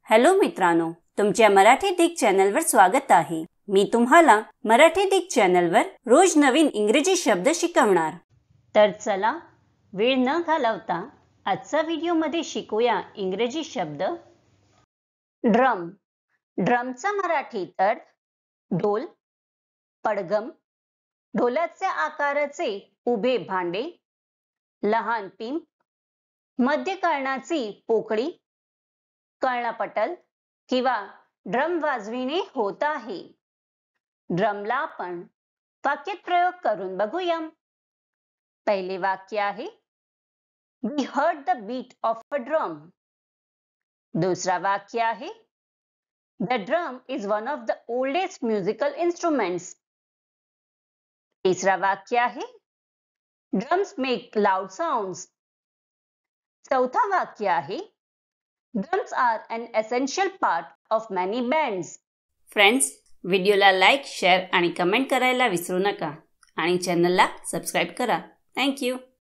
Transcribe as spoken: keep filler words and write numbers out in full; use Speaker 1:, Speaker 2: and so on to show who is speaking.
Speaker 1: Hello मित्रांनो, तुमच्या मराठी दिग चॅनलवर स्वागत आहे। मी तुम्हाला मराठी दिग चॅनलवर रोज नवीन इंग्रजी शब्द शिकवणार। तर चला वेळ न घालवता आजचा व्हिडिओ मध्ये शिकूया इंग्रजी शब्द। ड्रम। ड्रमचा मराठी अर्थ ढोल, पडगम, ढोलाच्या आकाराचे उभे भांडे, लहान पिंप, मध्य कर्णाची पोकळी, कर्णपटल किंवा ड्रम वाजविणे होत आहे। ड्रमला आपण वाक्यात प्रयोग करून बघूया। पहिले वाक्य आहे We heard the beat of a drum. दुसरा वाक्य आहे The drum is one of the oldest musical instruments. तिसरा वाक्य आहे Drums make loud sounds. चौथा वाक्य आहे Drums are an essential part of many bands. Friends, व्हिडिओला लाईक, शेअर आणि कमेंट करायला विसरू नका आणि चॅनलला सबस्क्राइब करा। Thank you.